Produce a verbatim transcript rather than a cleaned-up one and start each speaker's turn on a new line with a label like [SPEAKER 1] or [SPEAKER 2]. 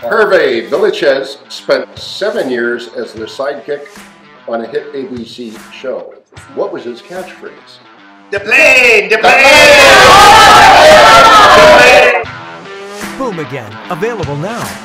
[SPEAKER 1] Hervé Villechaize spent seven years as the sidekick on a hit A B C show. What was his catchphrase?
[SPEAKER 2] The plane! The plane!
[SPEAKER 3] Boom Again, available now.